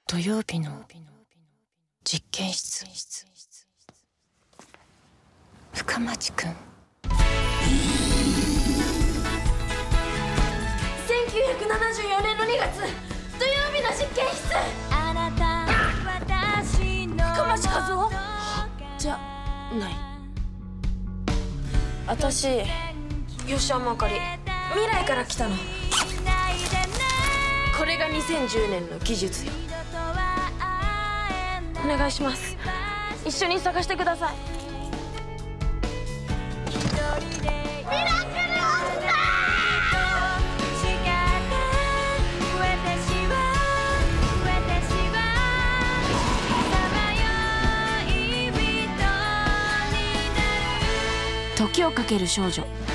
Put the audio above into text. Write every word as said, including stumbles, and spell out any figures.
土曜日の実験室。深町くん。 せんきゅうひゃくななじゅうよねんのにがつ、土曜日の実験室。深町和夫じゃない。私、吉山あかり、未来から来たの。これがにせんじゅうねんの技術よ。お願いします。一緒に探してください。ミラクル起きた！時をかける少女。